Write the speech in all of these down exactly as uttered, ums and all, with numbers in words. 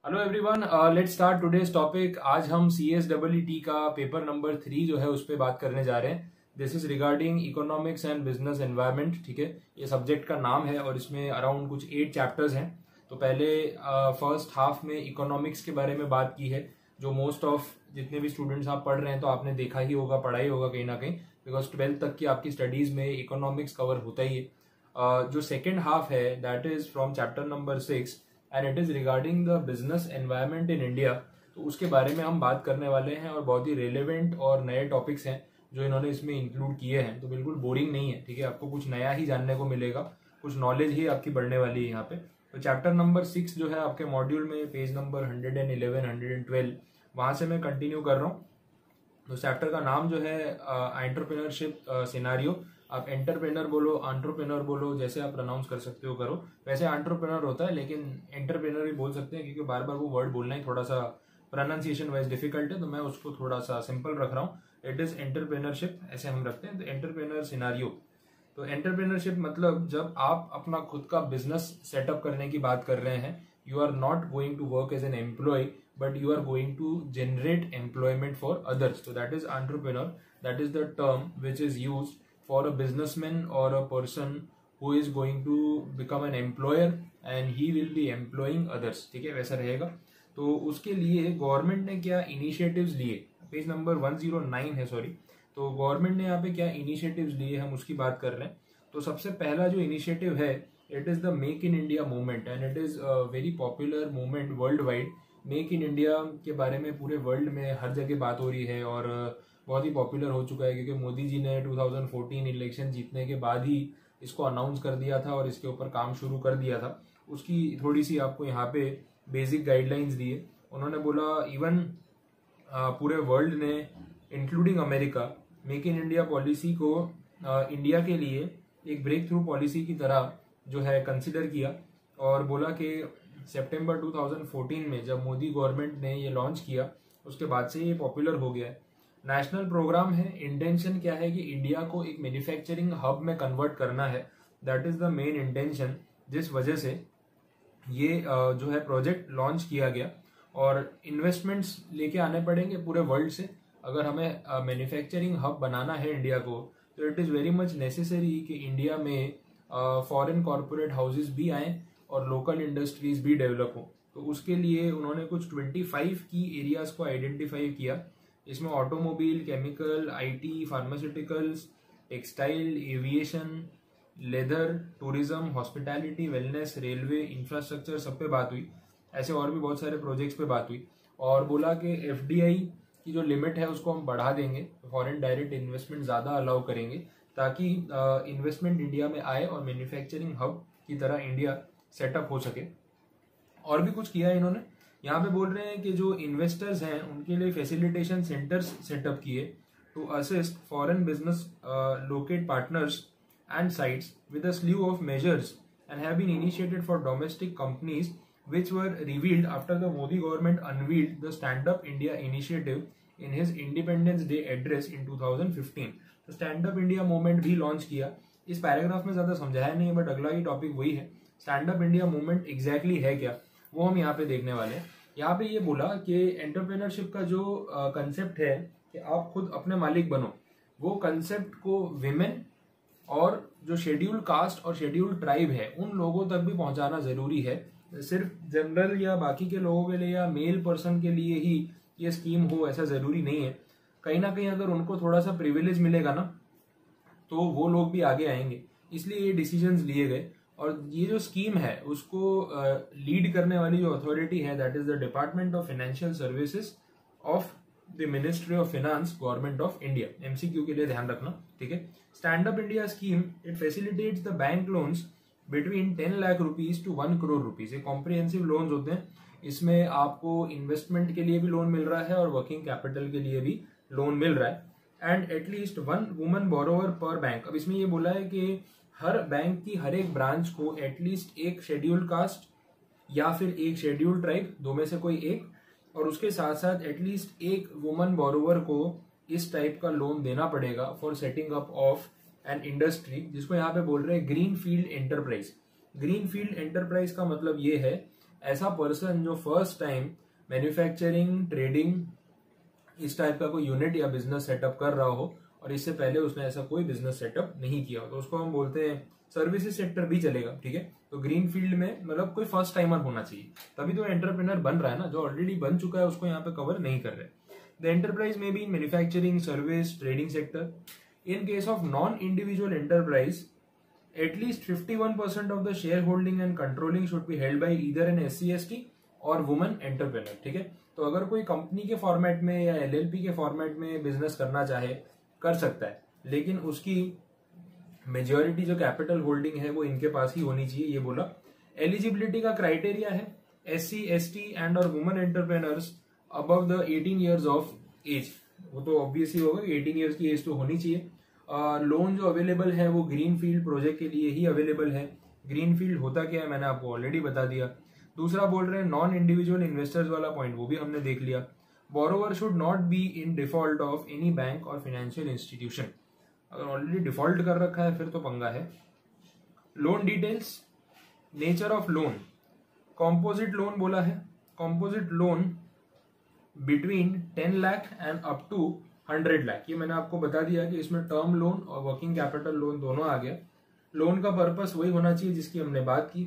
Hello everyone, let's start today's topic. आज हम C S double E T का paper number three जो है उस पर बात करने जा रहे हैं। This is regarding economics and business environment. ठीक है, ये सब्जेक्ट का नाम है और इसमें अराउंड कुछ एट चैप्टर्स हैं। तो पहले फर्स्ट हाफ में इकोनॉमिक्स के बारे में बात की है, जो मोस्ट ऑफ जितने भी स्टूडेंट्स आप पढ़ रहे हैं तो आपने देखा ही होगा, पढ़ा ही होगा कहीं ना कहीं, बिकॉज ट्वेल्थ तक की आपकी स्टडीज में इकोनॉमिक्स कवर होता ही है। uh, जो सेकेंड हाफ है that is from chapter number six and it is regarding the business environment in India. तो उसके बारे में हम बात करने वाले हैं और बहुत ही रेलेवेंट और नए टॉपिक्स हैं जो इन्होंने इसमें इंक्लूड किए हैं। तो बिल्कुल बोरिंग नहीं है, ठीक है, आपको कुछ नया ही जानने को मिलेगा, कुछ नॉलेज ही आपकी बढ़ने वाली है यहाँ पे। तो चैप्टर नंबर सिक्स जो है आपके मॉड्यूल में page number hundred and eleven hundred and twelve वहां से मैं कंटिन्यू कर रहा हूँ। तो चैप्टर का नाम जो है एंटरप्रेन्योरशिप सिनेरियो। आप एंटरप्रेनर बोलो, एंटरप्रेन्योर बोलो, जैसे आप प्रोनाउंस कर सकते हो करो। वैसे एंटरप्रेन्योर होता है लेकिन एंटरप्रेन्योर भी बोल सकते हैं, क्योंकि बार बार वो वर्ड बोलना ही थोड़ा सा प्रोनाउंसिएशन वाइज डिफिकल्ट है, तो मैं उसको थोड़ा सा सिंपल रख रहा हूँ। इट इज एंटरप्रेन्योरशिप, ऐसे हम रखते हैं। तो एंटरप्रेन्योर सिनेरियो, तो एंटरप्रेन्योरशिप मतलब जब आप अपना खुद का बिजनेस सेटअप करने की बात कर रहे हैं, you are not going to work as an employ but you are going to generate employment for others. So that is entrepreneur. That is the term which is used for a businessman or a person who is going to become an employer and he will be employing others. ठीक है, वैसा रहेगा। तो उसके लिए government ने क्या initiatives लिए, page number one zero nine है, सॉरी। तो गवर्नमेंट ने यहाँ पे क्या इनिशिएटिव्स लिए, हम उसकी बात कर रहे हैं। तो सबसे पहला जो इनिशिएटिव है it is the make in India movement and it is a very popular movement worldwide. Make in India के बारे में पूरे वर्ल्ड में हर जगह बात हो रही है और बहुत ही पॉपुलर हो चुका है, क्योंकि मोदी जी ने टू थाउजेंड फोर्टीन इलेक्शन जीतने के बाद ही इसको अनाउंस कर दिया था और इसके ऊपर काम शुरू कर दिया था। उसकी थोड़ी सी आपको यहाँ पे बेसिक गाइडलाइंस दी है। उन्होंने बोला इवन पूरे वर्ल्ड ने including America make in India policy को इंडिया के लिए एक ब्रेक थ्रू पॉलिसी की तरह जो है कंसिडर किया और बोला कि सितंबर टू थाउजेंड फोर्टीन में जब मोदी गवर्नमेंट ने ये लॉन्च किया उसके बाद से ये पॉपुलर हो गया है। नेशनल प्रोग्राम है। इंटेंशन क्या है कि इंडिया को एक मैन्युफैक्चरिंग हब में कन्वर्ट करना है। That is the main intention, जिस वजह से ये जो है प्रोजेक्ट लॉन्च किया गया। और इन्वेस्टमेंट्स लेके आने पड़ेंगे पूरे वर्ल्ड से। अगर हमें मैन्युफैक्चरिंग हब बनाना है इंडिया को, तो it is very much necessary कि इंडिया में फॉरेन कॉरपोरेट हाउसेज भी आए और लोकल इंडस्ट्रीज भी डेवलप हो। तो उसके लिए उन्होंने कुछ पच्चीस की एरियाज को आइडेंटिफाई किया। इसमें automobile, chemical, IT, pharmaceuticals, textile, aviation, leather, tourism, hospitality, wellness, railway, infrastructure, सब पे बात हुई। ऐसे और भी बहुत सारे प्रोजेक्ट्स पे बात हुई और बोला कि एफडीआई की जो लिमिट है उसको हम बढ़ा देंगे, फॉरेन डायरेक्ट इन्वेस्टमेंट ज़्यादा अलाउ करेंगे ताकि इन्वेस्टमेंट इंडिया में आए और मैन्युफैक्चरिंग हब की तरह इंडिया सेटअप हो सके। और भी कुछ किया है इन्होंने। यहाँ पे बोल रहे हैं कि जो इन्वेस्टर्स हैं उनके लिए फैसिलिटेशन सेंटर्स सेटअप किए to assist foreign business locate partners and sites with a slew of measures and have been initiated for domestic companies which were revealed after the Modi government unveiled the Stand Up India initiative in his Independence Day address in two thousand fifteen. तो stand up India movement भी launch किया। इस paragraph में ज्यादा समझाया नहीं है, but अगला ही टॉपिक वही है। Stand up India movement exactly है क्या, वो हम यहाँ पे देखने वाले हैं। यहाँ पे ये बोला कि एंटरप्रेन्योरशिप का जो कंसेप्ट है कि आप खुद अपने मालिक बनो, वो कंसेप्ट को विमेन और जो शेड्यूल कास्ट और शेड्यूल ट्राइब है उन लोगों तक भी पहुंचाना जरूरी है। सिर्फ जनरल या बाकी के लोगों के लिए या मेल पर्सन के लिए ही ये स्कीम हो ऐसा जरूरी नहीं है। कहीं ना कहीं अगर उनको थोड़ा सा प्रिविलेज मिलेगा ना तो वो लोग भी आगे आएंगे, इसलिए ये डिसीजंस लिए गए। और ये जो स्कीम है उसको लीड करने वाली जो अथॉरिटी है that is the department of financial services of the ministry of finance, government of India. MCQ के लिए ध्यान रखना, ठीक है। Stand up India scheme it facilitates the bank loans between ten lakh rupees to one crore rupees. ये comprehensive loans होते हैं। इसमें आपको इन्वेस्टमेंट के लिए भी लोन मिल रहा है और वर्किंग कैपिटल के लिए भी लोन मिल रहा है। And at least one woman borrower per bank. अब इसमें ये बोला है कि हर बैंक की हर एक ब्रांच को एटलीस्ट एक शेड्यूल्ड कास्ट या फिर एक शेड्यूल्ड ट्राइब, दो में से कोई एक, और उसके साथ साथ एटलीस्ट एक वुमन बोरोवर को इस टाइप का लोन देना पड़ेगा for setting up of an industry, जिसको यहाँ पे बोल रहे हैं green field enterprise. Green field enterprise का मतलब ये है ऐसा पर्सन जो फर्स्ट टाइम मैन्युफैक्चरिंग, ट्रेडिंग, इस टाइप का कोई यूनिट या बिजनेस सेटअप कर रहा हो और इससे पहले उसने ऐसा कोई बिजनेस सेटअप नहीं किया हो, तो उसको हम बोलते हैं, सर्विसेज सेक्टर भी चलेगा, ठीक है। तो ग्रीन फील्ड में मतलब कोई फर्स्ट टाइमर होना चाहिए, तभी तो एंटरप्रेन्योर बन रहा है ना। जो ऑलरेडी बन चुका है उसको यहाँ पे कवर नहीं कर रहे। द एंटरप्राइज में be manufacturing, service, trading sector. In case of non individual enterprise, at least fifty-one percent of the shareholding and controlling should be held by either an S C S T और woman entrepreneur, ठीक है। तो अगर कोई company के format में या L L P के फॉर्मेट में बिजनेस करना चाहे कर सकता है, लेकिन उसकी मेजॉरिटी जो कैपिटल होल्डिंग है वो इनके पास ही होनी चाहिए, ये बोला। एलिजिबिलिटी का क्राइटेरिया है S C S T and और woman entrepreneurs above the eighteen years of age. वो तो ऑब्वियसली होगा कि एटीन ईयर्स की एज तो होनी चाहिए। लोन uh, जो अवेलेबल है वो ग्रीन फील्ड प्रोजेक्ट के लिए ही अवेलेबल है। ग्रीन फील्ड होता क्या है मैंने आपको ऑलरेडी बता दिया। दूसरा बोल रहे हैं नॉन इंडिविजुअल इन्वेस्टर्स वाला पॉइंट, वो भी हमने देख लिया। Borrower should not be in default of any bank और फाइनेंशियल इंस्टीट्यूशन। अगर ऑलरेडी डिफॉल्ट कर रखा है फिर तो पंगा है। Loan details, nature of loan, composite loan बोला है। Composite loan between ten lakh and up to hundred lakh, ये मैंने आपको बता दिया कि इसमें टर्म लोन और वर्किंग कैपिटल लोन दोनों आ गया। लोन का पर्पस वही होना चाहिए जिसकी हमने बात की।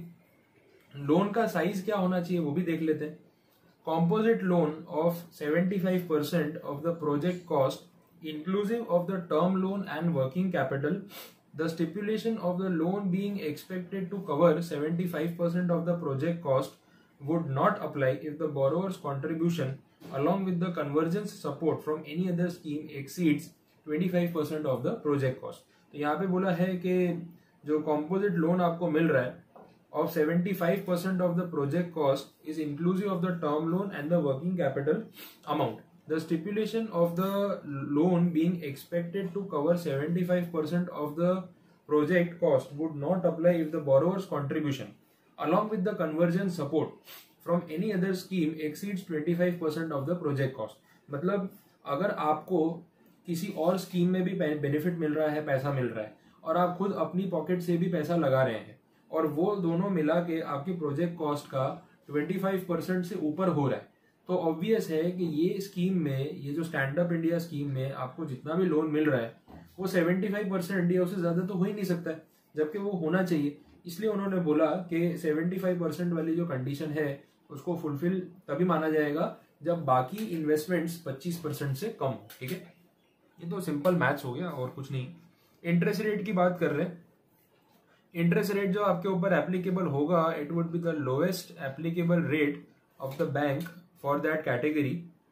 लोन का साइज क्या होना चाहिए वो भी देख लेते हैं। Composite loan of seventy five percent of the project cost inclusive of the term loan and working capital. The stipulation of the loan being expected to cover seventy five percent of the project cost would not apply if the borrower's contribution along with the convergence support from any other scheme exceeds twenty-five percent of the project cost। तो यहाँ पे बोला है कि जो composite loan आपको मिल रहा है of seventy-five percent of the project cost is inclusive of the term loan and the working capital amount. The stipulation of the loan being expected to cover seventy-five percent of the project cost would not apply if the borrower's contribution along with the convergence support from any other scheme exceeds twenty-five percent of the project cost। मतलब अगर आपको किसी और scheme में भी benefit मिल रहा है, पैसा मिल रहा है, और आप खुद अपनी पॉकेट से भी पैसा लगा रहे हैं और वो दोनों मिला के आपकी प्रोजेक्ट कॉस्ट का पच्चीस परसेंट से ऊपर हो रहा है, तो ऑब्वियस है कि ये स्कीम में, ये जो स्टैंड अप इंडिया स्कीम में आपको जितना भी लोन मिल रहा है वो पचहत्तर परसेंट या उससे ज्यादा तो हो ही नहीं सकता है, जबकि वो होना चाहिए। इसलिए उन्होंने बोला कि पचहत्तर परसेंट वाली जो कंडीशन है उसको फुलफिल तभी माना जाएगा जब बाकी इन्वेस्टमेंट्स पच्चीस परसेंट से कम हो, ठीक है। ये तो सिंपल मैथ्स हो गया और कुछ नहीं। इंटरेस्ट रेट की बात कर रहे हैं। इंटरेस्ट रेट जो आपके ऊपर एप्लीकेबल होगा, it would be the lowest applicable rate of the bank for that category,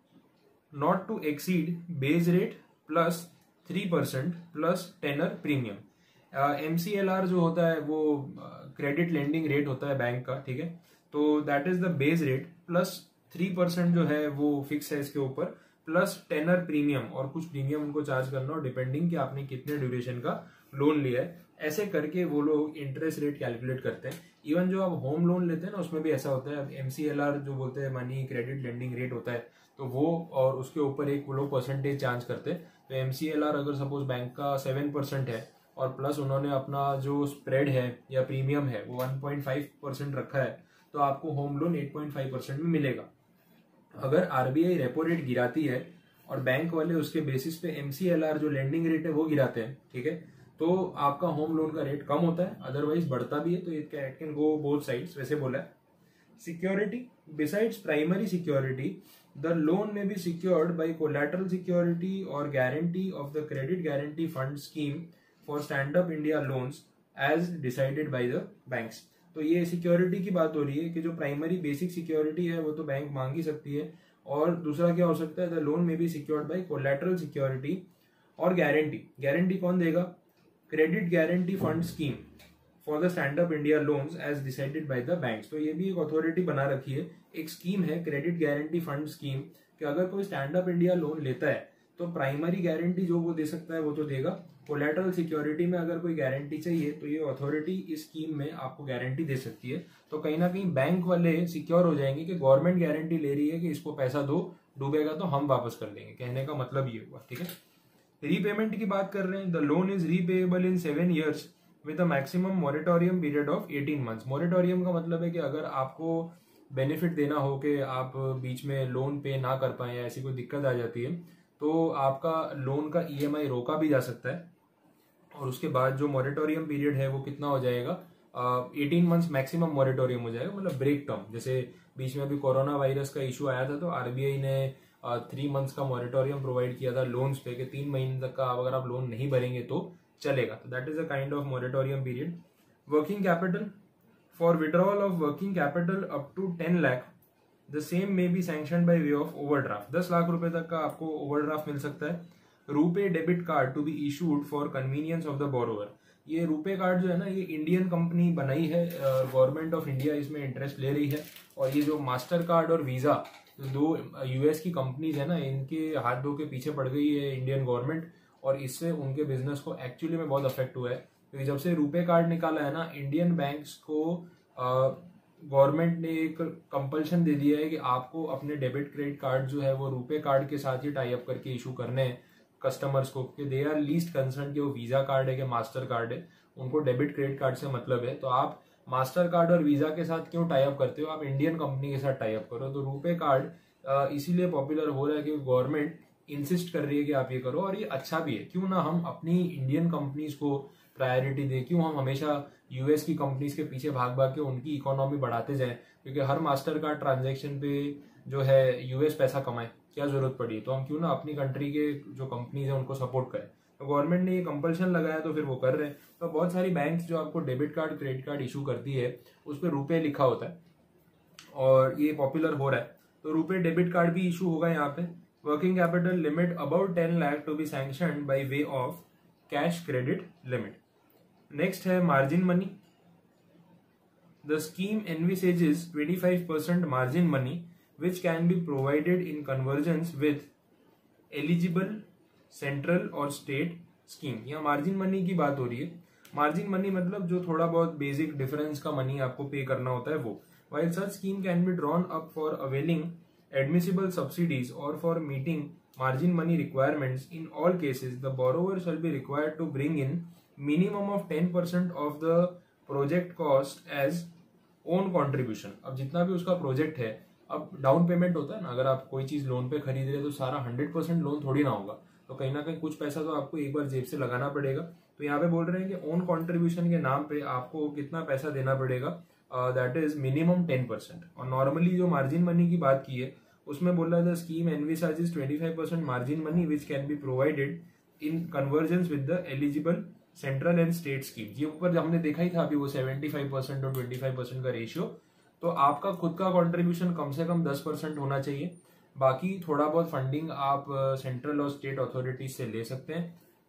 not to exceed base rate plus three percent plus tenor premium. M C L R जो होता है वो credit lending rate होता है bank का, ठीक है। तो that is the base rate plus three percent जो है वो फिक्स है इसके ऊपर, प्लस टेनर प्रीमियम और कुछ प्रीमियम उनको चार्ज करना हो डिपेंडिंग कि आपने कितने ड्यूरेशन का लोन लिया है। ऐसे करके वो लोग इंटरेस्ट रेट कैलकुलेट करते हैं। इवन जो आप होम लोन लेते हैं ना उसमें भी ऐसा होता है। एम सी एल आर जो बोलते हैं मनी क्रेडिट लेंडिंग रेट होता है, तो वो और उसके ऊपर एक वो लोग परसेंटेज चार्ज करते हैं। तो एम सी एल आर अगर सपोज बैंक का सेवन परसेंट है और प्लस उन्होंने अपना जो स्प्रेड है या प्रीमियम है वो वन पॉइंट फाइव परसेंट रखा है, तो आपको home loan eight point five percent में मिलेगा। अगर आरबीआई रेपो रेट गिराती है और बैंक वाले उसके बेसिस पे एमसीएलआर जो लेंडिंग रेट है वो गिराते हैं, ठीक है, तो आपका होम लोन का रेट कम होता है, अदरवाइज बढ़ता भी है। तो it can go both sides, वैसे बोला है। Security, besides primary security the loan may be secured by collateral security और guarantee of the credit guarantee fund scheme for stand up India loans as decided by the banks. तो ये security की बात हो रही है कि जो प्राइमरी बेसिक सिक्योरिटी है वो तो बैंक मांग ही सकती है, और दूसरा क्या हो सकता है, the loan may be secured by collateral security और गारंटी। गारंटी कौन देगा? Credit guarantee fund scheme for the stand up India loans as decided by the banks. तो ये भी एक अथॉरिटी बना रखी है, एक स्कीम है क्रेडिट गारंटी फंड स्कीम, कि अगर कोई स्टैंड अप इंडिया लोन लेता है तो प्राइमरी गारंटी जो वो दे सकता है वो तो देगा। कोलैटरल सिक्योरिटी में अगर कोई गारंटी चाहिए तो ये अथॉरिटी इस स्कीम में आपको गारंटी दे सकती है। तो कहीं ना कहीं बैंक वाले सिक्योर हो जाएंगे कि गवर्नमेंट गारंटी ले रही है कि इसको पैसा दो, डूबेगा तो हम वापस कर देंगे। कहने का मतलब ये हुआ, ठीक है। रीपेमेंट की बात कर रहे हैं, the loan is repayable in seven years with a maximum moratorium period of eighteen months. Moratorium का मतलब है कि अगर आपको बेनिफिट देना हो कि आप बीच में लोन पे ना कर पाए या ऐसी कोई दिक्कत आ जाती है तो आपका लोन का ईएमआई रोका भी जा सकता है। और उसके बाद जो मॉरेटोरियम पीरियड है वो कितना हो जाएगा, एटीन मंथ्स मैक्सिमम मॉरेटोरियम हो जाएगा, मतलब ब्रेक टर्म। जैसे बीच में अभी कोरोना वायरस का इशू आया था तो आरबीआई ने थ्री मंथ्स का मॉरेटोरियम प्रोवाइड किया था लोन्स पे कि तीन महीने तक का अगर आप लोन नहीं भरेंगे तो चलेगा। तो that is a kind of moratorium period. Working capital, for withdrawal of working capital up to ten lakh the same may be sanction by way of overdraft. दस लाख रुपए तक का आपको ओवरड्राफ्ट मिल सकता है। RuPay debit card to be issued for convenience of the borrower. ये RuPay card जो है ना, ये इंडियन कंपनी बनाई है, गवर्नमेंट ऑफ इंडिया इसमें इंटरेस्ट ले रही है। और ये जो मास्टर कार्ड और वीजा दो यूएस की कंपनीज है ना, इनके हाथ धो के पीछे पड़ गई है इंडियन गवर्नमेंट, और इससे उनके बिजनेस को एक्चुअली में बहुत अफेक्ट हुआ है। क्योंकि जब से रुपे कार्ड निकाला है ना, इंडियन बैंक्स को गवर्नमेंट ने एक कंपल्शन दे दिया है कि आपको अपने डेबिट क्रेडिट कार्ड जो है वो रुपे कार्ड के साथ ही टाई अप करके इशू करने हैं कस्टमर्स को, कि दे आर लीस्ट कंसर्न कि वो वीजा कार्ड है कि मास्टर कार्ड है, उनको डेबिट क्रेडिट कार्ड से मतलब है। तो आप मास्टर कार्ड और वीजा के साथ क्यों टाई अप करते हो, आप इंडियन कंपनी के साथ टाई अप करो। तो रुपे कार्ड इसीलिए पॉपुलर हो रहा है कि गवर्नमेंट इंसिस्ट कर रही है कि आप ये करो, और ये अच्छा भी है। क्यों ना हम अपनी इंडियन कंपनीज को प्रायोरिटी दें, क्यों हम हमेशा यूएस की कंपनीज के पीछे भाग भाग के उनकी इकोनॉमी बढ़ाते जाएं, क्योंकि हर मास्टर कार्ड ट्रांजैक्शन पे जो है यूएस पैसा कमाए, क्या जरूरत पड़ी। तो हम क्यों ना अपनी कंट्री के जो कंपनीज हैं उनको सपोर्ट करें। तो गवर्नमेंट ने ये कंपल्शन लगाया तो फिर वो कर रहे हैं। तो बहुत सारी बैंक्स जो आपको debit card credit card issue करती है उस पर रुपए लिखा होता है और ये पॉपुलर हो रहा है। तो रुपे डेबिट कार्ड भी इशू होगा यहाँ पे। Working capital limit about ten lakh to be sanctioned by way of cash credit limit. Next है margin money. The scheme envisages twenty-five percent margin money which can be provided in convergence with eligible central और state scheme। यहाँ margin money की बात हो रही है। Margin money मतलब जो थोड़ा बहुत बेसिक डिफरेंस का मनी आपको पे करना होता है वो। While such scheme can be drawn up for availing admissible subsidies or for meeting margin money requirements, in all cases the borrower shall be required to bring in minimum of ten percent of the project cost as own contribution. अब जितना भी उसका project है, अब down payment होता है ना, अगर आप कोई चीज लोन पे खरीद रहे हैं तो सारा हंड्रेड परसेंट लोन थोड़ी ना होगा, तो कहीं ना कहीं कुछ पैसा तो आपको एक बार जेब से लगाना पड़ेगा। तो यहाँ पे बोल रहे हैं कि ओन कॉन्ट्रीब्यूशन के नाम पे आपको कितना पैसा देना पड़ेगा, that is minimum ten percent. और नॉर्मली जो मार्जिन मनी की बात की है उसमें बोल रहा है the scheme envisages twenty five percent margin money which can be provided in convergence with the eligible central and state scheme. ये ऊपर हमने देखा ही था अभी वो सेवेंटी फाइव परसेंट और ट्वेंटी फाइव परसेंट का रेशियो। तो आपका खुद का कंट्रीब्यूशन कम से कम टेन परसेंट होना चाहिए, बाकी थोड़ा बहुत फंडिंग आप सेंट्रल और स्टेट अथॉरिटीज से ले सकते हैं।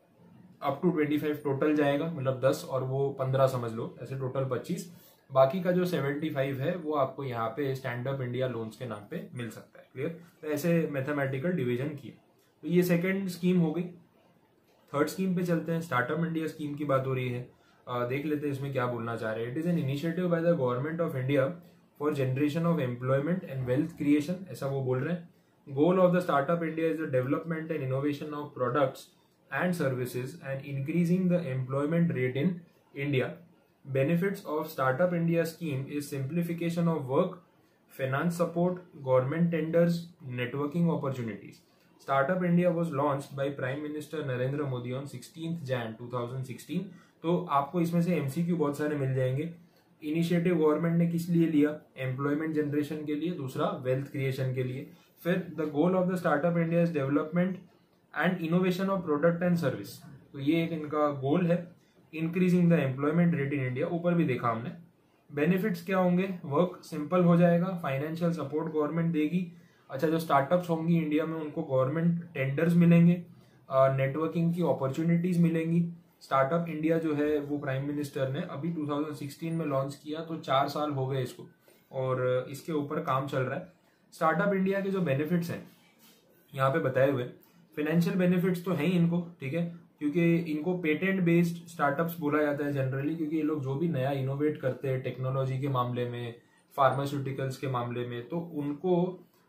Up to twenty five total जाएगा, मतलब टेन और वो पंद्रह समझ लो, ऐसे टोटल पच्चीस। बाकी का जो सेवेंटी फाइव है वो आपको यहाँ पे स्टैंड अप इंडिया लोन्स के नाम पे मिल सकता है। क्लियर? तो ऐसे मैथमेटिकल डिवीजन किए। तो ये सेकेंड स्कीम हो गई। थर्ड स्कीम पे चलते हैं। स्टार्टअप इंडिया स्कीम की बात हो रही है, आ, देख लेते हैं इसमें क्या बोलना चाह रहे हैं। It is an initiative by the government of India for generation of employment and wealth creation, ऐसा वो बोल रहे हैं। Goal of the startup India is the development and innovation of products and services and increasing the employment rate in India. Benefits of startup India scheme is simplification of work, finance support, government tenders, networking opportunities. Startup India was launched by Prime Minister Narendra Modi on sixteenth Jan two thousand sixteen. तो आपको इसमें से MCQ बहुत सारे मिल जाएंगे। Initiative government ने किस लिए लिया? एम्प्लॉयमेंट जनरेशन के लिए, दूसरा वेल्थ क्रिएशन के लिए। फिर the goal of the startup India is development and innovation of product and service. तो ये एक इनका गोल है। Increasing the employment rate in India, ऊपर भी देखा हमने। बेनिफिट्स क्या होंगे? वर्क सिंपल हो जाएगा, फाइनेंशियल सपोर्ट गवर्नमेंट देगी। अच्छा, जो स्टार्टअप्स होंगी इंडिया में उनको गवर्नमेंट टेंडर्स मिलेंगे, नेटवर्किंग की अपॉर्चुनिटीज मिलेंगी। स्टार्टअप इंडिया जो है वो प्राइम मिनिस्टर ने अभी टू थाउजेंड सिक्सटीन में लॉन्च किया, तो चार साल हो गए इसको और इसके ऊपर काम चल रहा है। स्टार्टअप इंडिया के जो बेनिफिट्स हैं यहाँ पे बताए हुए, फाइनेंशियल बेनिफिट्स तो हैं ही इनको, ठीक है, क्योंकि इनको पेटेंट बेस्ड स्टार्टअप्स बोला जाता है जनरली, क्योंकि ये लोग जो भी नया इनोवेट करते हैं टेक्नोलॉजी के मामले में, फार्मास्यूटिकल्स के मामले में, तो उनको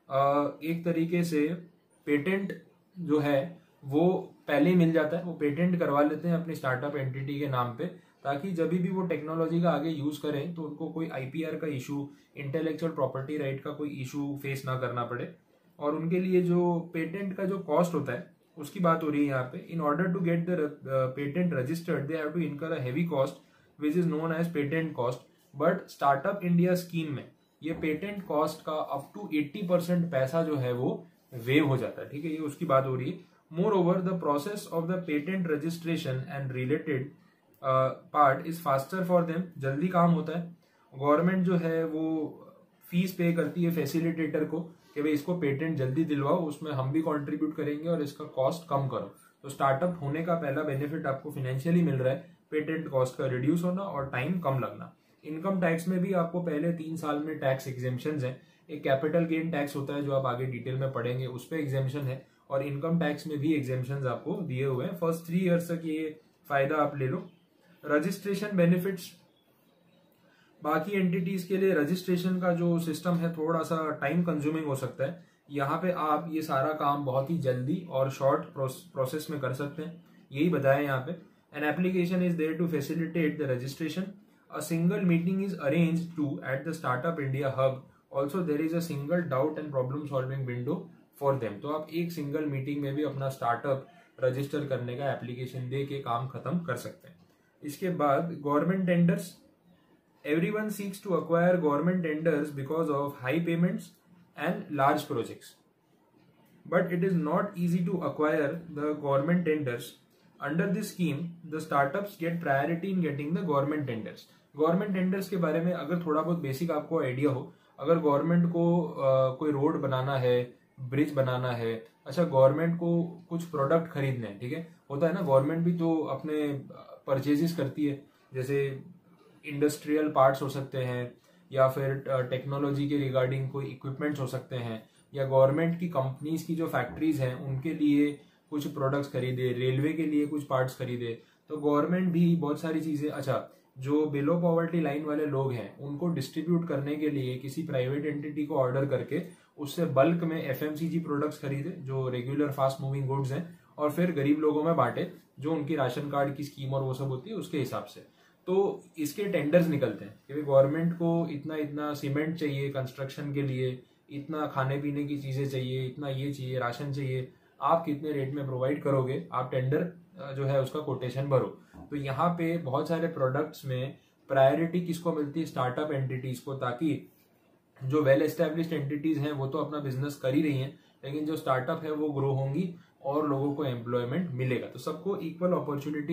एक तरीके से पेटेंट जो है वो पहले ही मिल जाता है। वो पेटेंट करवा लेते हैं अपनी स्टार्टअप एंटिटी के नाम पे, ताकि जब भी वो टेक्नोलॉजी का आगे यूज करें तो उनको कोई आईपीआर का इशू, इंटेलेक्चुअल प्रॉपर्टी राइट का कोई इशू फेस ना करना पड़े। और उनके लिए जो पेटेंट का जो कॉस्ट होता है उसकी बात हो रही है यहाँ पे। In order to get the patent registered they have to incur a heavy cost which is known as patent cost. But startup India scheme में ये पेटेंट कॉस्ट का अप टू अस्सी परसेंट पैसा जो है वो वेव हो जाता है, ठीक है, ये उसकी बात हो रही है। Moreover the process of the patent registration and related part is faster for them, जल्दी काम होता है। गवर्नमेंट जो है वो फीस पे करती है फैसिलिटेटर को कि भाई इसको पेटेंट जल्दी दिलवाओ, उसमें हम भी कंट्रीब्यूट करेंगे और इसका कॉस्ट कम करो। तो स्टार्टअप होने का पहला बेनिफिट आपको फाइनेंशियली मिल रहा है, पेटेंट कॉस्ट का रिड्यूस होना और टाइम कम लगना। इनकम टैक्स में भी आपको पहले तीन साल में टैक्स एग्जेम्पशंस हैं। एक कैपिटल गेन टैक्स होता है जो आप आगे डिटेल में पढ़ेंगे, उस पर एग्जेम्पशन है, और इनकम टैक्स में भी एग्जेम्पशंस आपको दिए हुए हैं। फर्स्ट थ्री इयर्स तक ये फायदा आप ले लो। रजिस्ट्रेशन बेनिफिट्स, बाकी एंटिटीज के लिए रजिस्ट्रेशन का जो सिस्टम है थोड़ा सा टाइम कंज्यूमिंग हो सकता है। यहाँ पे आप ये सारा काम बहुत ही जल्दी और शॉर्ट प्रोसेस में कर सकते हैं, यही बताया यहाँ पे। An application is there to facilitate the registration. A single meeting is arranged to at the Startup India Hub. Also there is a single doubt and problem solving window for them. तो आप एक single meeting में भी अपना startup register करने का application दे के काम खत्म कर सकते हैं। इसके बाद government tenders, everyone seeks to acquire government tenders because of high payments and large projects, but it is not easy to acquire the government tenders. Under this scheme, the startups get priority in getting the government tenders. Government tenders के बारे में अगर थोड़ा बहुत basic आपको idea हो, अगर government को आ, कोई रोड बनाना है, ब्रिज बनाना है, अच्छा गवर्नमेंट को कुछ प्रोडक्ट खरीदने हैं, ठीक है, होता है ना, गवर्नमेंट भी तो अपने परचेजेस करती है, जैसे इंडस्ट्रियल पार्ट्स हो सकते हैं या फिर टेक्नोलॉजी के रिगार्डिंग कोई इक्विपमेंट्स हो सकते हैं, या गवर्नमेंट की कंपनीज की जो फैक्ट्रीज हैं उनके लिए कुछ प्रोडक्ट्स खरीदे, रेलवे के लिए कुछ पार्ट्स खरीदे। तो गवर्नमेंट भी बहुत सारी चीजें, अच्छा जो बिलो पॉवर्टी लाइन वाले लोग हैं उनको डिस्ट्रीब्यूट करने के लिए किसी प्राइवेट एंटिटी को ऑर्डर करके उससे बल्क में एफएमसीजी प्रोडक्ट्स खरीदे जो रेगुलर फास्ट मूविंग गुड्स हैं, और फिर गरीब लोगों में बांटे जो उनकी राशन कार्ड की स्कीम और वो सब होती है उसके हिसाब से। तो इसके टेंडर्स निकलते हैं कि गवर्नमेंट को इतना इतना सीमेंट चाहिए कंस्ट्रक्शन के लिए, इतना खाने पीने की चीजें चाहिए, इतना ये चाहिए, राशन चाहिए, आप कितने रेट में प्रोवाइड करोगे, आप टेंडर जो है उसका कोटेशन भरो। तो यहाँ पे बहुत सारे प्रोडक्ट्स में प्रायोरिटी किसको मिलती है, स्टार्टअप एंटिटीज को, ताकि जो वेल एस्टेब्लिश्ड एंटिटीज हैं वो तो अपना बिजनेस कर ही रही हैं, लेकिन जो स्टार्टअप है वो ग्रो होंगी और लोगों को एम्प्लॉयमेंट मिलेगा। तो सबको इक्वल अपॉर्चुनिटी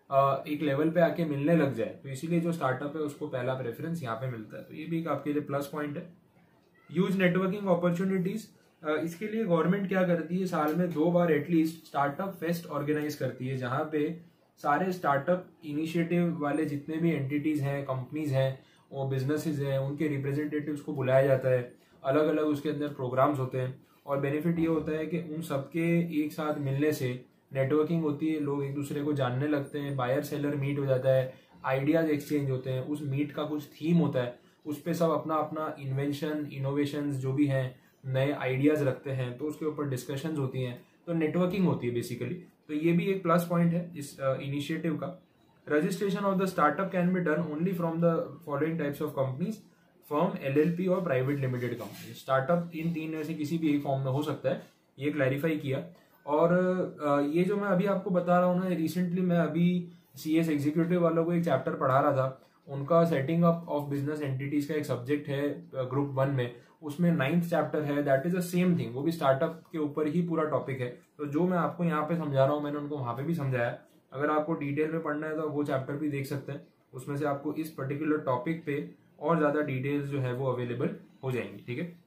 एक लेवल पे आके मिलने लग जाए, तो इसीलिए जो स्टार्टअप है उसको पहला प्रेफरेंस यहाँ पे मिलता है। तो ये भी एक आपके लिए प्लस पॉइंट है। ह्यूज नेटवर्किंग अपॉर्चुनिटीज, इसके लिए गवर्नमेंट क्या करती है, साल में दो बार एटलीस्ट स्टार्टअप फेस्ट ऑर्गेनाइज करती है, जहां पे सारे स्टार्टअप इनिशिएटिव वाले जितने भी एंटिटीज हैं, कंपनीज हैं, वो बिजनेसेस हैं, उनके रिप्रेजेंटेटिव्स को बुलाया जाता है। अलग अलग उसके अंदर प्रोग्राम्स होते हैं, और बेनिफिट ये होता है कि उन सबके एक साथ मिलने से नेटवर्किंग होती है, लोग एक दूसरे को जानने लगते हैं, बायर सेलर मीट हो जाता है, आइडियाज एक्सचेंज होते हैं, उस मीट का कुछ थीम होता है, उस पर सब अपना अपना इन्वेंशन, इनोवेशन जो भी हैं, नए आइडियाज रखते हैं, तो उसके ऊपर डिस्कशंस होती हैं, तो नेटवर्किंग होती है बेसिकली। तो ये भी एक प्लस पॉइंट है इस इनिशिएटिव uh, का। Registration of the startup can be done only from the following types of companies, firm, LLP और प्राइवेट लिमिटेड कंपनी। स्टार्टअप इन तीन में से किसी भी एक फॉर्म में हो सकता है, ये क्लैरिफाई किया। और uh, ये जो मैं अभी आपको बता रहा हूँ ना, रिसेंटली मैं अभी सीएस एग्जीक्यूटिव वालों को एक चैप्टर पढ़ा रहा था, उनका setting up of business entities का एक सब्जेक्ट है ग्रुप वन में, उसमें नाइन्थ चैप्टर है, that is the same thing, वो भी स्टार्टअप के ऊपर ही पूरा टॉपिक है। तो जो मैं आपको यहाँ पे समझा रहा हूँ मैंने उनको वहां पे भी समझाया। अगर आपको डिटेल में पढ़ना है तो वो चैप्टर भी देख सकते हैं, उसमें से आपको इस पर्टिकुलर टॉपिक पे और ज्यादा डिटेल्स जो है वो अवेलेबल हो जाएंगी। ठीक है,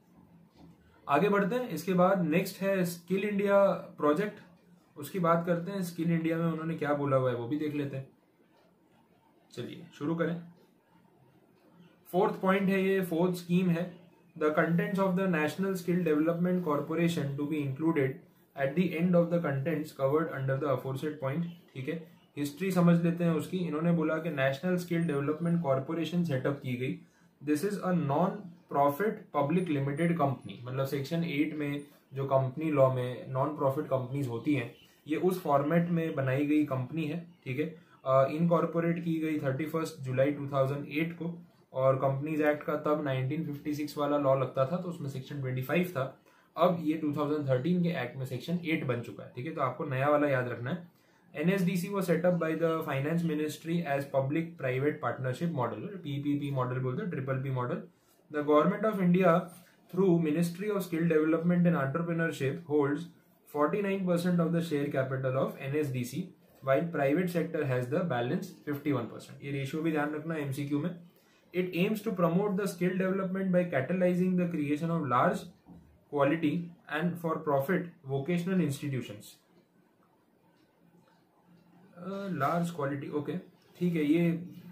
आगे बढ़ते हैं। इसके बाद नेक्स्ट है स्किल इंडिया प्रोजेक्ट, उसकी बात करते हैं। स्किल इंडिया में उन्होंने क्या बोला हुआ है वो भी देख लेते हैं। चलिए शुरू करें। फोर्थ पॉइंट है ये, फोर्थ स्कीम है, the contents of the national skill development corporation to be included at the end of the contents covered under the aforesaid point. ठीक है, हिस्ट्री समझ लेते हैं उसकी। इन्होंने बोला कि national skill development corporation setup की गई। This is a non profit public limited company, मतलब सेक्शन एट में जो कंपनी लॉ में नॉन प्रॉफिट कंपनीज होती हैं, ये उस फॉर्मेट में बनाई गई कंपनी है। ठीक है, इनकॉर्पोरेट की गई thirty first July two thousand eight को, और कंपनीज एक्ट का तब नाइनटीन फिफ्टी सिक्स वाला लॉ लगता था तो उसमें सेक्शन ट्वेंटी फाइव था। अब ये टू थाउजेंड थर्टीन के एक्ट में सेक्शन एट बन चुका है, ठीक है। तो आपको नया वाला याद रखना है। NSDC was set up by the finance ministry as public private partnership model, PPP model बोलते हैं, triple P model. The government of India through Ministry of Skill Development and Entrepreneurship holds forty-nine percent of the share capital of N S D C, while private sector has the balance fifty-one percent. ये ratio भी ध्यान रखना MCQ में। It aims to promote the skill development by catalyzing the creation of large quality and for profit vocational institutions. Large quality, okay ठीक है, ये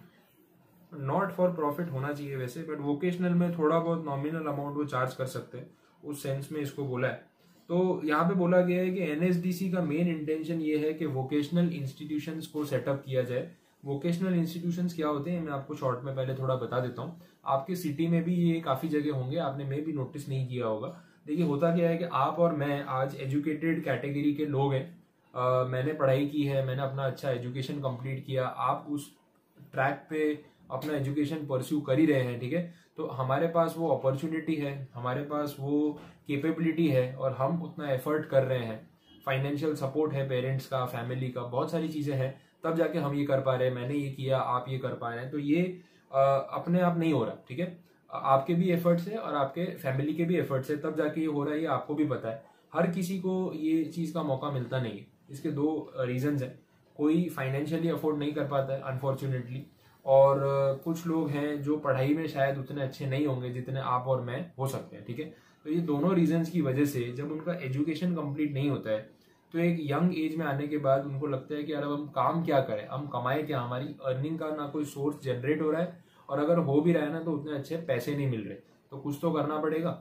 not for profit होना चाहिए वैसे, बट वोकेशनल में थोड़ा बहुत नॉमिनल अमाउंट वो चार्ज कर सकते हैं, उस सेंस में इसको बोला है। तो यहाँ पे बोला गया है कि एनएसडीसी का मेन इंटेंशन ये है कि वोकेशनल इंस्टीट्यूशंस को सेटअप किया जाए। वोकेशनल इंस्टीट्यूशंस क्या होते हैं मैं आपको शॉर्ट में पहले थोड़ा बता देता हूँ। आपके सिटी में भी ये काफी जगह होंगे, आपने मे भी नोटिस नहीं किया होगा। देखिए होता क्या है कि आप और मैं आज एजुकेटेड कैटेगरी के लोग हैं, Uh, मैंने पढ़ाई की है, मैंने अपना अच्छा एजुकेशन कंप्लीट किया, आप उस ट्रैक पे अपना एजुकेशन परस्यू कर ही रहे हैं, ठीक है। तो हमारे पास वो अपॉर्चुनिटी है, हमारे पास वो कैपेबिलिटी है और हम उतना एफर्ट कर रहे हैं, फाइनेंशियल सपोर्ट है पेरेंट्स का, फैमिली का, बहुत सारी चीज़ें हैं, तब जाके हम ये कर पा रहे हैं। मैंने ये किया, आप ये कर पा रहे हैं, तो ये आ, अपने आप नहीं हो रहा, ठीक है। आपके भी एफर्ट्स है और आपके फैमिली के भी एफर्ट्स है, तब जाके ये हो रहा है, ये आपको भी पता है। हर किसी को ये चीज़ का मौका मिलता नहीं है। इसके दो रीजंस हैं, कोई फाइनेंशियली अफोर्ड नहीं कर पाता है अनफॉर्चुनेटली, और कुछ लोग हैं जो पढ़ाई में शायद उतने अच्छे नहीं होंगे जितने आप और मैं हो सकते हैं, ठीक है। तो ये दोनों रीजंस की वजह से जब उनका एजुकेशन कंप्लीट नहीं होता है तो एक यंग एज में आने के बाद उनको लगता है कि यार अब हम काम क्या करें, हम कमाए क्या, हमारी अर्निंग का ना कोई सोर्स जनरेट हो रहा है, और अगर हो भी रहा है ना तो उतने अच्छे पैसे नहीं मिल रहे, तो कुछ तो करना पड़ेगा।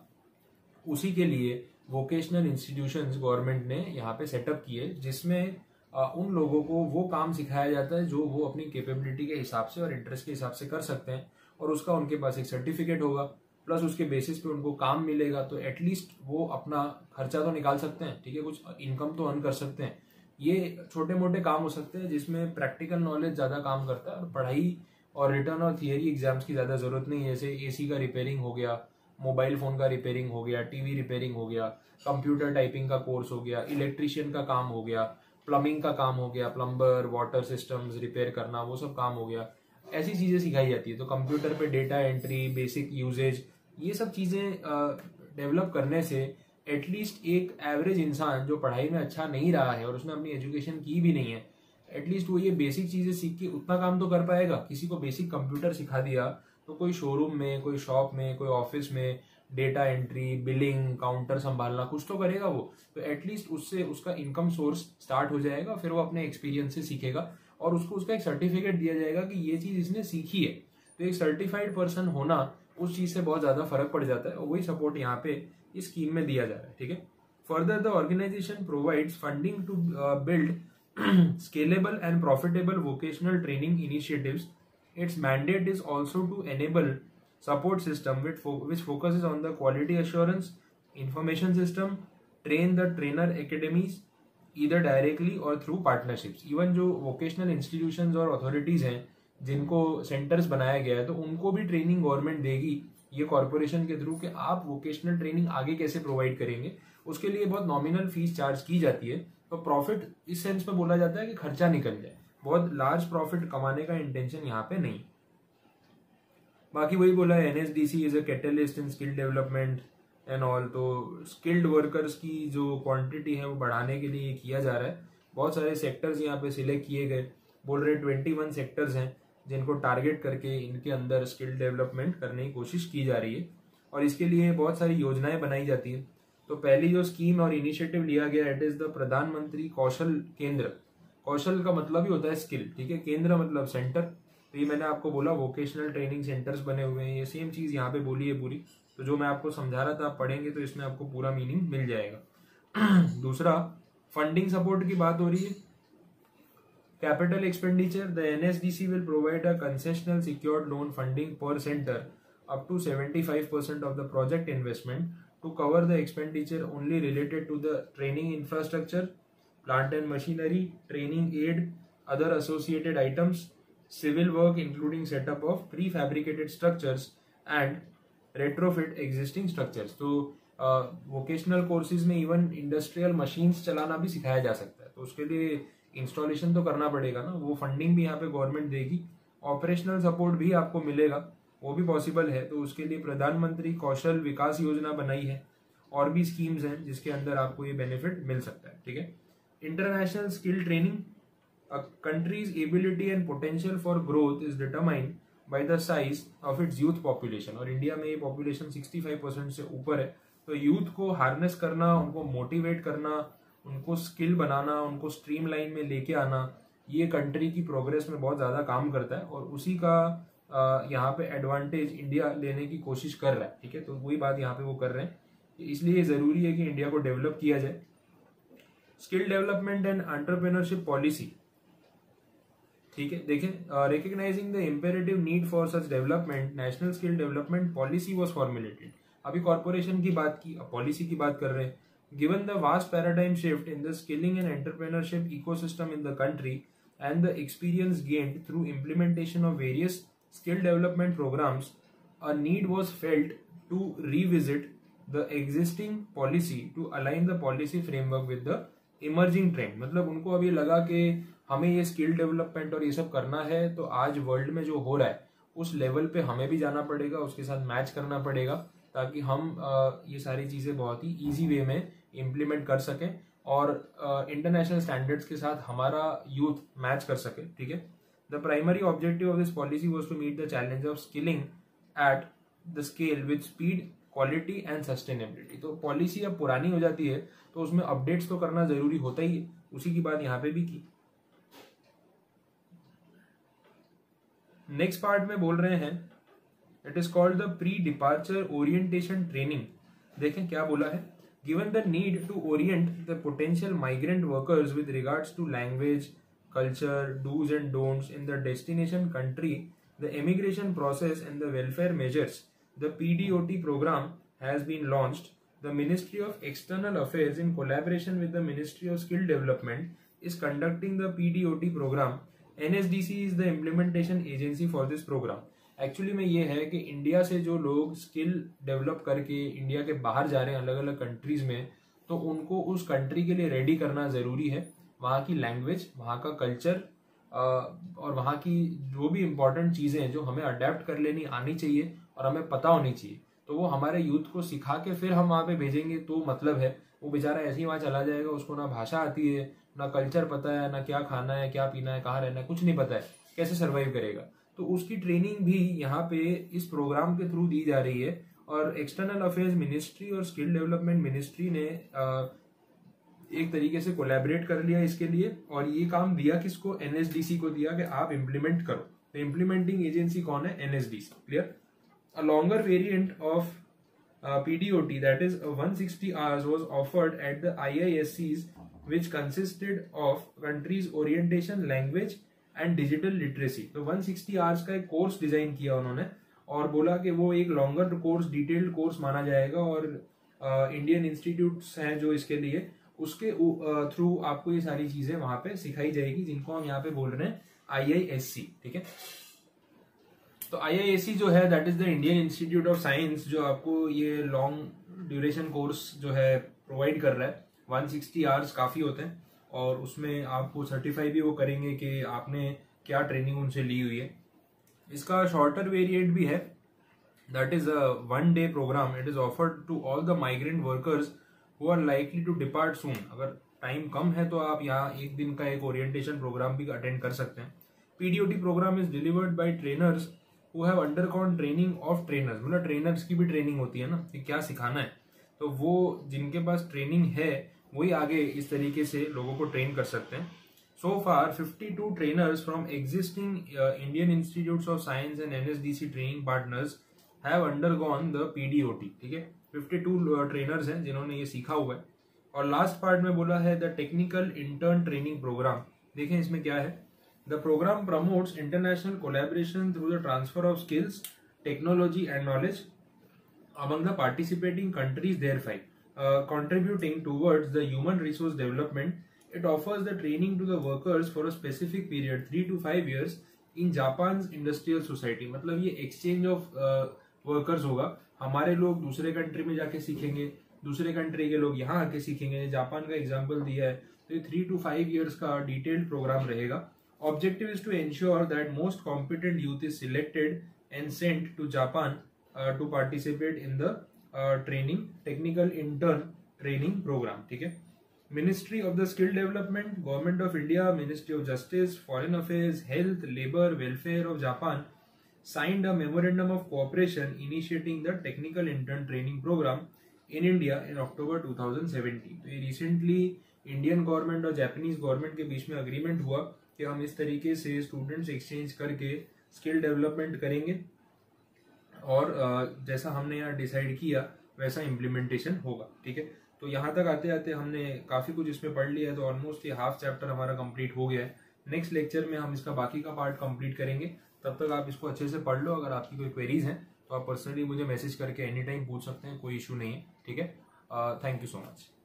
उसी के लिए वोकेशनल इंस्टीट्यूशंस गवर्नमेंट ने यहाँ पे सेटअप किए, जिसमें उन लोगों को वो काम सिखाया जाता है जो वो अपनी कैपेबिलिटी के हिसाब से और इंटरेस्ट के हिसाब से कर सकते हैं, और उसका उनके पास एक सर्टिफिकेट होगा, प्लस उसके बेसिस पे उनको काम मिलेगा, तो एटलीस्ट वो अपना खर्चा तो निकाल सकते हैं, ठीक है, कुछ इनकम तो अर्न कर सकते हैं। ये छोटे मोटे काम हो सकते हैं जिसमें प्रैक्टिकल नॉलेज ज़्यादा काम करता है और पढ़ाई और रिटर्न और थियरी एग्जाम्स की ज़्यादा जरूरत नहीं है। जैसे एसी का रिपेयरिंग हो गया, मोबाइल फोन का रिपेयरिंग हो गया, टीवी रिपेयरिंग हो गया, कंप्यूटर टाइपिंग का कोर्स हो गया, इलेक्ट्रिशियन का काम हो गया, प्लम्बिंग का काम हो गया, प्लम्बर, वाटर सिस्टम्स रिपेयर करना, वो सब काम हो गया। ऐसी चीजें सिखाई जाती है। तो कंप्यूटर पे डेटा एंट्री, बेसिक यूजेज, ये सब चीजें डेवलप करने से एटलीस्ट एक एवरेज इंसान जो पढ़ाई में अच्छा नहीं रहा है और उसने अपनी एजुकेशन की भी नहीं है, एटलीस्ट वो ये बेसिक चीजें सीख के उतना काम तो कर पाएगा। किसी को बेसिक कंप्यूटर सिखा दिया तो कोई शोरूम में, कोई शॉप में, कोई ऑफिस में डेटा एंट्री, बिलिंग, काउंटर संभालना, कुछ तो करेगा वो, तो एटलीस्ट उससे उसका इनकम सोर्स स्टार्ट हो जाएगा। फिर वो अपने एक्सपीरियंस से सीखेगा और उसको उसका एक सर्टिफिकेट दिया जाएगा कि ये चीज इसने सीखी है। तो एक सर्टिफाइड पर्सन होना उस चीज से बहुत ज्यादा फर्क पड़ जाता है, और वही सपोर्ट यहाँ पे इस स्कीम में दिया जा रहा है, ठीक है। Further the organization provides funding to build scalable and profitable vocational training initiatives. Its mandate is also to enable support system which, fo- which focuses on the quality assurance, information system, train the trainer academies either directly or through partnerships. Even जो vocational institutions और authorities हैं जिनको centers बनाया गया है, तो उनको भी ट्रेनिंग गवर्नमेंट देगी ये कॉर्पोरेशन के थ्रू कि आप वोकेशनल ट्रेनिंग आगे कैसे प्रोवाइड करेंगे। उसके लिए बहुत नॉमिनल फीस चार्ज की जाती है। तो प्रॉफिट इस सेंस में बोला जाता है कि खर्चा निकल जाए, बहुत लार्ज प्रॉफिट कमाने का इंटेंशन यहाँ पे नहीं। बाकी वही बोला है, NSDC is a catalyst in skill development and all. तो स्किल्ड वर्कर्स की जो क्वांटिटी है वो बढ़ाने के लिए किया जा रहा है। बहुत सारे सेक्टर्स यहाँ पे सिलेक्ट किए गए, बोल रहे ट्वेंटी वन सेक्टर्स हैं जिनको टारगेट करके इनके अंदर स्किल डेवलपमेंट करने की कोशिश की जा रही है, और इसके लिए बहुत सारी योजनाएं बनाई जाती है। तो पहली जो स्कीम और इनिशिएटिव लिया गया, इट इज द प्रधानमंत्री कौशल केंद्र। कौशल का मतलब ही होता है स्किल, ठीक है, केंद्र मतलब सेंटर। तो ये मैंने आपको बोला वोकेशनल ट्रेनिंग सेंटर्स बने हुए हैं, ये सेम चीज यहाँ पे बोली है पूरी। तो जो मैं आपको समझा रहा था आप पढ़ेंगे तो इसमें आपको पूरा मीनिंग मिल जाएगा। दूसरा, फंडिंग सपोर्ट की बात हो रही है। Capital expenditure, the NSDC will provide a concessional secured loan funding per centre up to seventy-five percent of the project investment to cover the expenditure only related to the training infrastructure, plant and machinery, training aid, other associated items, civil work including setup of prefabricated structures and retrofit existing structures. तो vocational courses में even industrial machines चलाना भी सिखाया जा सकता है, तो उसके लिए इंस्टॉलेशन तो करना पड़ेगा ना, वो फंडिंग भी यहाँ पे गवर्नमेंट देगी, ऑपरेशनल सपोर्ट भी आपको मिलेगा, वो भी पॉसिबल है। तो उसके लिए प्रधानमंत्री कौशल विकास योजना बनाई है, और भी स्कीम्स हैं जिसके अंदर आपको ये बेनिफिट मिल सकता है, ठीक है। International skill training, a country's ability and potential for growth is determined by the size of its youth population, और इंडिया में ये पॉपुलेशन पैंसठ परसेंट से ऊपर है, तो यूथ को हार्नेस करना, उनको मोटिवेट करना, उनको स्किल बनाना, उनको स्ट्रीमलाइन में लेके आना, ये कंट्री की प्रोग्रेस में बहुत ज़्यादा काम करता है, और उसी का यहाँ पे एडवांटेज इंडिया लेने की कोशिश कर रहा है, ठीक है। तो वही बात यहाँ पे वो कर रहे हैं, इसलिए ज़रूरी है कि इंडिया को डेवलप किया जाए। Skill development and entrepreneurship policy, ठीक है, देखें, recognising the imperative need for such development, national skill development policy was formulated. अभी कॉर्पोरेशन की बात की, अब पॉलिसी की बात कर रहे हैं। Given the vast paradigm shift in the skilling and entrepreneurship ecosystem in the country and the experience gained through implementation of various skill development programs, a need was felt to revisit the existing policy to align the policy framework with the emerging trend. मतलब उनको अभी लगा कि हमें ये skill development और ये सब करना है, तो आज वर्ल्ड में जो हो रहा है उस लेवल पे हमें भी जाना पड़ेगा, उसके साथ मैच करना पड़ेगा, ताकि हम ये सारी चीज़ें बहुत ही इजी वे में इम्प्लीमेंट कर सकें और इंटरनेशनल स्टैंडर्ड्स के साथ हमारा यूथ मैच कर सके, ठीक है। The primary objective of this policy was to meet the challenge of skilling at the scale with speed, quality and sustainability. तो पॉलिसी अब पुरानी हो जाती है तो उसमें अपडेट्स तो करना जरूरी होता ही है, उसी की बात यहाँ पे भी की। नेक्स्ट पार्ट में बोल रहे हैं, it is called the pre departure orientation training. देखें क्या बोला है, given the need to orient the potential migrant workers with regards to language, culture, dos and don'ts in the destination country, the immigration process and the welfare measures, the P D O T program has been launched. The Ministry of External Affairs in collaboration with the Ministry of Skill Development is conducting the P D O T program. N S D C is the implementation agency for this program. Actually में ये है कि India से जो लोग skill develop करके India के बाहर जा रहे हैं अलग अलग कंट्रीज में, तो उनको उस कंट्री के लिए रेडी करना ज़रूरी है। वहाँ की लैंग्वेज, वहाँ का कल्चर और वहाँ की जो भी इम्पोर्टेंट चीज़ें हैं जो हमें अडेप्ट कर लेनी आनी चाहिए और हमें पता होनी चाहिए, तो वो हमारे यूथ को सिखा के फिर हम वहाँ पे भेजेंगे तो मतलब है। वो बेचारा ऐसे ही वहाँ चला जाएगा, उसको ना भाषा आती है, ना कल्चर पता है, ना क्या खाना है, क्या पीना है, कहाँ रहना है, कुछ नहीं पता है, कैसे सर्वाइव करेगा। तो उसकी ट्रेनिंग भी यहाँ पे इस प्रोग्राम के थ्रू दी जा रही है, और एक्सटर्नल अफेयर्स मिनिस्ट्री और स्किल डेवलपमेंट मिनिस्ट्री ने आ, एक तरीके से कोलैबोरेट कर लिया इसके लिए, और ये काम दिया किसको, N S D C को दिया कि आप इम्प्लीमेंट करो। तो इम्प्लीमेंटिंग एजेंसी कौन है, N S D C, clear. A longer variant of uh, P D O T, that is uh, one hundred sixty hours, was offered at the I I S Cs, which consisted of countries orientation, language and digital literacy. तो one hundred sixty hours का एक course design किया उन्होंने और बोला कि वो एक लॉन्गर कोर्स, डिटेल्ड कोर्स माना जाएगा, और इंडियन uh, इंस्टीट्यूट्स हैं जो इसके लिए, उसके थ्रू uh, आपको ये सारी चीजें वहां पे सिखाई जाएगी, जिनको हम यहाँ पे बोल रहे हैं I I S C, ठीक है। तो I I S C जो है that is the Indian Institute of Science, जो आपको ये लॉन्ग ड्यूरेशन कोर्स जो है प्रोवाइड कर रहा है। one hundred sixty आवर्स काफ़ी होते हैं, और उसमें आपको सर्टिफाई भी वो करेंगे कि आपने क्या ट्रेनिंग उनसे ली हुई है। इसका शॉर्टर वेरिएंट भी है, that is a one day program. It is offered to all the migrant workers who are likely to depart soon. अगर टाइम कम है तो आप यहाँ एक दिन का एक ओरिएंटेशन प्रोग्राम भी अटेंड कर सकते हैं। P D O T program is delivered by trainers who have undergone training of trainers, मतलब ट्रेनर्स की भी ट्रेनिंग होती है ना कि क्या सिखाना है, तो वो जिनके पास ट्रेनिंग है वही आगे इस तरीके से लोगों को ट्रेन कर सकते हैं। So far fifty-two trainers from existing Indian Institutes of Science and N S D C training partners have undergone the P D O T, ठीक है। fifty-two ट्रेनर्स हैं जिन्होंने ये सीखा हुआ है। और लास्ट पार्ट में बोला है the technical intern training program. देखें इसमें क्या है, The program promotes international collaboration through the transfer of skills, technology and knowledge among the participating countries thereby, uh, contributing towards the human resource development, It offers the training to the workers for a specific period, three to five years, in Japan's industrial society. मतलब ये exchange of uh, workers होगा, हमारे लोग दूसरे country में जाके सीखेंगे, दूसरे कंट्री के लोग यहाँ आके सीखेंगे. जापान का एग्जाम्पल दिया है, तो ये थ्री टू फाइव ईयर्स का डिटेल्ड प्रोग्राम रहेगा. Objective is to ensure that most competent youth is selected and sent to Japan to participate in the training technical intern training program. ठीक है. Ministry of the skill development, government of India, ministry of justice, foreign affairs, health, labour, welfare of Japan signed a memorandum of cooperation initiating the technical intern training program in India in October two thousand seventeen. तो ये recently Indian government और Japanese government के बीच में agreement हुआ कि हम इस तरीके से स्टूडेंट्स एक्सचेंज करके स्किल डेवलपमेंट करेंगे और जैसा हमने यहाँ डिसाइड किया वैसा इम्प्लीमेंटेशन होगा. ठीक है. तो यहाँ तक आते आते हमने काफी कुछ इसमें पढ़ लिया है, तो ऑलमोस्ट ये हाफ चैप्टर हमारा कंप्लीट हो गया है. नेक्स्ट लेक्चर में हम इसका बाकी का पार्ट कंप्लीट करेंगे. तब तक आप इसको अच्छे से पढ़ लो. अगर आपकी कोई क्वेरीज हैं तो आप पर्सनली मुझे मैसेज करके एनी टाइम पूछ सकते हैं, कोई इशू नहीं है. ठीक है. Thank you so much.